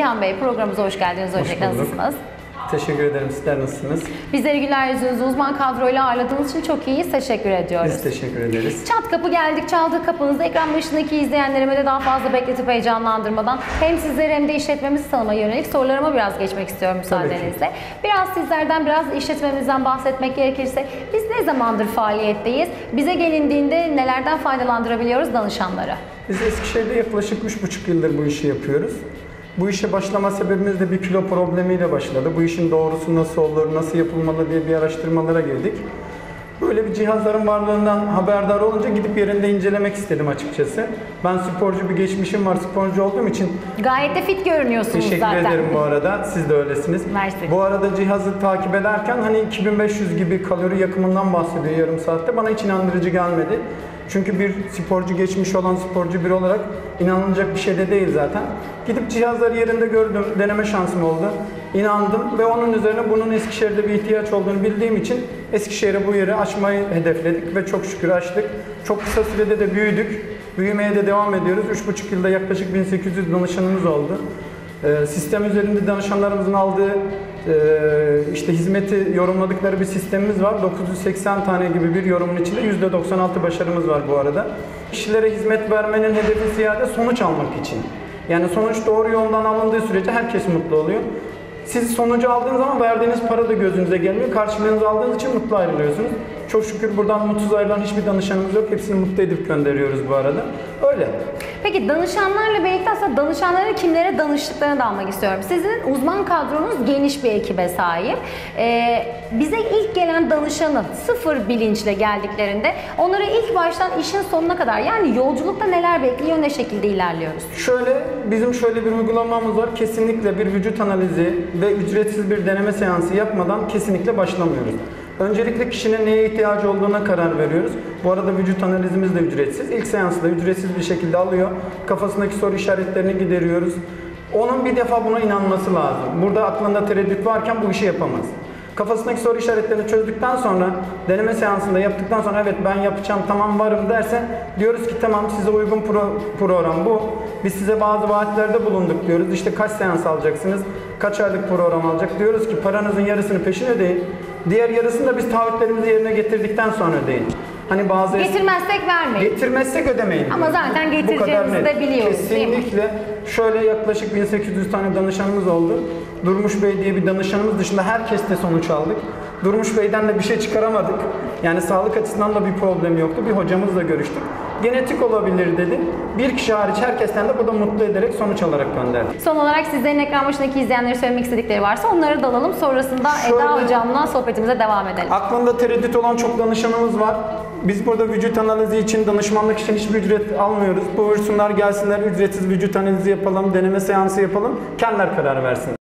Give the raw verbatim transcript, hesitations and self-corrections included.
Nihan Bey, programımıza hoş geldiniz. Öncelikle nasılsınız? Teşekkür ederim. Sizler nasılsınız? Bizleri güler yüzünüzü uzman kadroyla ağırladığınız için çok iyiyiz. Teşekkür ediyoruz. Biz teşekkür ederiz. Çat kapı geldik, çaldık kapınızda. Ekran başındaki izleyenlerime de daha fazla bekletip heyecanlandırmadan hem sizleri hem de işletmemizi tanımaya yönelik sorularıma biraz geçmek istiyorum müsaadenizle. Biraz sizlerden, biraz işletmemizden bahsetmek gerekirse biz ne zamandır faaliyetteyiz? Bize gelindiğinde nelerden faydalandırabiliyoruz danışanları? Biz Eskişehir'de yaklaşık üç buçuk yıldır bu işi yapıyoruz. Bu işe başlama sebebimiz de bir kilo problemiyle başladı. Bu işin doğrusu nasıl olur, nasıl yapılmalı diye bir araştırmalara girdik. Böyle bir cihazların varlığından haberdar olunca gidip yerinde incelemek istedim açıkçası. Ben sporcu bir geçmişim var, sporcu olduğum için. Gayet de fit görünüyorsunuz teşekkür zaten. Teşekkür ederim bu arada, siz de öylesiniz. Mersi. Bu arada cihazı takip ederken hani iki bin beş yüz gibi kalori yakımından bahsediyor yarım saatte. Bana hiç inandırıcı gelmedi. Çünkü bir sporcu geçmiş olan sporcu biri olarak inanılacak bir şey de değil zaten. Gidip cihazları yerinde gördüm, deneme şansım oldu. İnandım ve onun üzerine bunun Eskişehir'de bir ihtiyaç olduğunu bildiğim için Eskişehir'e bu yeri açmayı hedefledik ve çok şükür açtık. Çok kısa sürede de büyüdük. Büyümeye de devam ediyoruz. üç buçuk yılda yaklaşık bin sekiz yüz danışanımız oldu. Ee, sistem üzerinde danışanlarımızın aldığı e, işte hizmeti yorumladıkları bir sistemimiz var. dokuz yüz seksen tane gibi bir yorumun içinde yüzde doksan altı başarımız var bu arada. Kişilere hizmet vermenin hedefi ziyade sonuç almak için. Yani sonuç doğru yoldan alındığı sürece herkes mutlu oluyor. Siz sonucu aldığınız zaman verdiğiniz para da gözünüze gelmiyor. Karşılığınızı aldığınız için mutlu ayrılıyorsunuz. Çok şükür buradan mutsuz ayrılan hiçbir danışanımız yok. Hepsini mutlu edip gönderiyoruz bu arada. Öyle. Peki danışanlarla birlikte aslında danışanların kimlere danıştıklarını da almak istiyorum. Sizin uzman kadronuz geniş bir ekibe sahip. Ee, bize ilk gelen danışanı sıfır bilinçle geldiklerinde onları ilk baştan işin sonuna kadar, yani yolculukta neler bekliyor, ne şekilde ilerliyoruz? Şöyle, bizim şöyle bir uygulamamız var. Kesinlikle bir vücut analizi ve ücretsiz bir deneme seansı yapmadan kesinlikle başlamıyoruz. Öncelikle kişinin neye ihtiyacı olduğuna karar veriyoruz. Bu arada vücut analizimiz de ücretsiz. İlk seansı da ücretsiz bir şekilde alıyor. Kafasındaki soru işaretlerini gideriyoruz. Onun bir defa buna inanması lazım. Burada aklında tereddüt varken bu işi yapamaz. Kafasındaki soru işaretlerini çözdükten sonra, deneme seansında yaptıktan sonra evet ben yapacağım, tamam varım derse diyoruz ki tamam size uygun pro program bu. Biz size bazı vaatlerde bulunduk diyoruz. İşte kaç seans alacaksınız, kaç aylık program alacak diyoruz ki paranızın yarısını peşin ödeyin. Diğer yarısını da biz taahhütlerimizi yerine getirdikten sonra ödeyin. Hani bazı getirmezsek vermeyin. Getirmezsek ödemeyin. Ama zaten getireceğimizi de biliyoruz. Kesinlikle. Şöyle yaklaşık bin sekiz yüz tane danışanımız oldu. Durmuş Bey diye bir danışanımız dışında herkeste sonuç aldık. Durmuş Bey'den de bir şey çıkaramadık. Yani sağlık açısından da bir problem yoktu. Bir hocamızla görüştük. Genetik olabilir dedi. Bir kişi hariç herkesten de bu da mutlu ederek sonuç alarak gönderdik. Son olarak sizlerin ekran başındaki izleyenlere söylemek istedikleri varsa onları da alalım. Sonrasında Şöyle, Eda Hocam'la sohbetimize devam edelim. Aklında tereddüt olan çok danışanımız var. Biz burada vücut analizi için, danışmanlık için hiçbir ücret almıyoruz. Buyursunlar gelsinler, ücretsiz vücut analizi yapalım, deneme seansı yapalım. Kendiler karar versin.